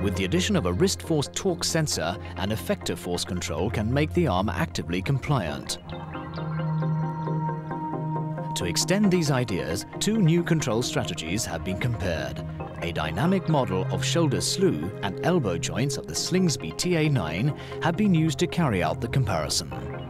With the addition of a wrist force torque sensor, an effector force control can make the arm actively compliant. To extend these ideas, two new control strategies have been compared. A dynamic model of shoulder slew and elbow joints of the Slingsby TA9 have been used to carry out the comparison.